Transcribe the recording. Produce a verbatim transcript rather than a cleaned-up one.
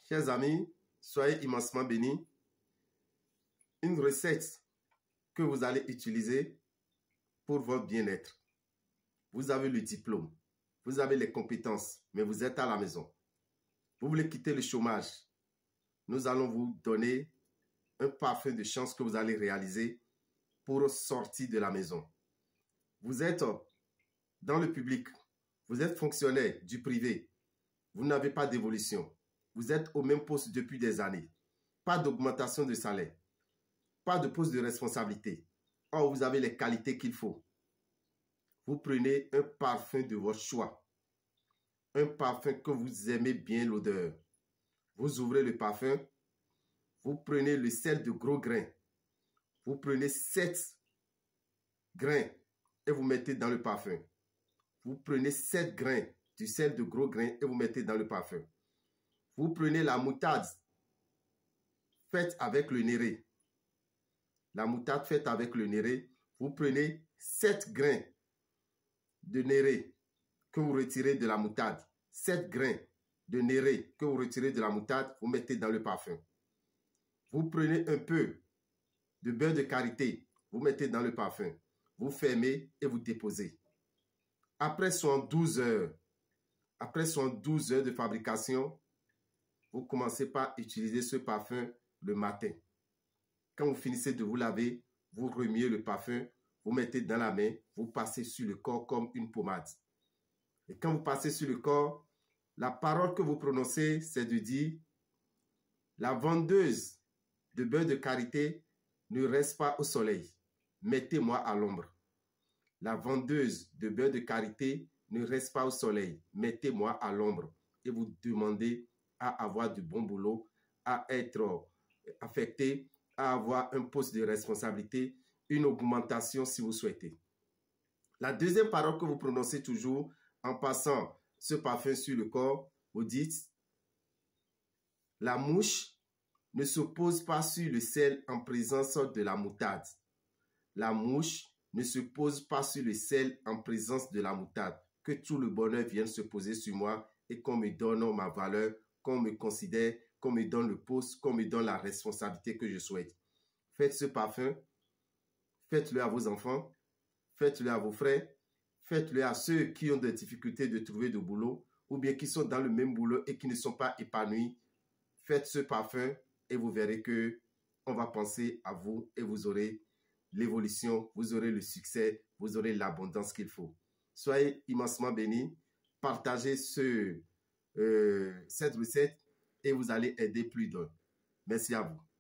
Chers amis, soyez immensément bénis. Une recette que vous allez utiliser pour votre bien-être. Vous avez le diplôme, vous avez les compétences, mais vous êtes à la maison. Vous voulez quitter le chômage. Nous allons vous donner un parfum de chance que vous allez réaliser pour sortir de la maison. Vous êtes dans le public, vous êtes fonctionnaire du privé, vous n'avez pas d'évolution. Vous êtes au même poste depuis des années. Pas d'augmentation de salaire. Pas de poste de responsabilité. Or, vous avez les qualités qu'il faut. Vous prenez un parfum de votre choix. Un parfum que vous aimez bien l'odeur. Vous ouvrez le parfum. Vous prenez le sel de gros grains. Vous prenez sept grains et vous mettez dans le parfum. Vous prenez sept grains du sel de gros grains et vous mettez dans le parfum. Vous prenez la moutarde faite avec le néré. La moutarde faite avec le néré. Vous prenez sept grains de néré que vous retirez de la moutarde. sept grains de néré que vous retirez de la moutarde, vous mettez dans le parfum. Vous prenez un peu de beurre de karité, vous mettez dans le parfum. Vous fermez et vous déposez. Après soixante-douze heures, après soixante-douze heures de fabrication, vous commencez par utiliser ce parfum le matin. Quand vous finissez de vous laver, vous remuez le parfum, vous mettez dans la main, vous passez sur le corps comme une pommade. Et quand vous passez sur le corps, la parole que vous prononcez, c'est de dire « La vendeuse de beurre de karité ne reste pas au soleil. Mettez-moi à l'ombre. La vendeuse de beurre de karité ne reste pas au soleil. Mettez-moi à l'ombre. » Et vous demandez à avoir du bon boulot, à être affecté, à avoir un poste de responsabilité, une augmentation si vous souhaitez. La deuxième parole que vous prononcez toujours en passant ce parfum sur le corps, vous dites « La mouche ne se pose pas sur le sel en présence de la moutarde. La mouche ne se pose pas sur le sel en présence de la moutarde. Que tout le bonheur vienne se poser sur moi et qu'on me donne ma valeur, qu'on me considère, qu'on me donne le poste, qu'on me donne la responsabilité que je souhaite. » Faites ce parfum, faites-le à vos enfants, faites-le à vos frères, faites-le à ceux qui ont des difficultés de trouver de boulot ou bien qui sont dans le même boulot et qui ne sont pas épanouis. Faites ce parfum et vous verrez que on va penser à vous et vous aurez l'évolution, vous aurez le succès, vous aurez l'abondance qu'il faut. Soyez immensement bénis, partagez ce, euh, cette recette et vous allez aider plus d'un. Merci à vous.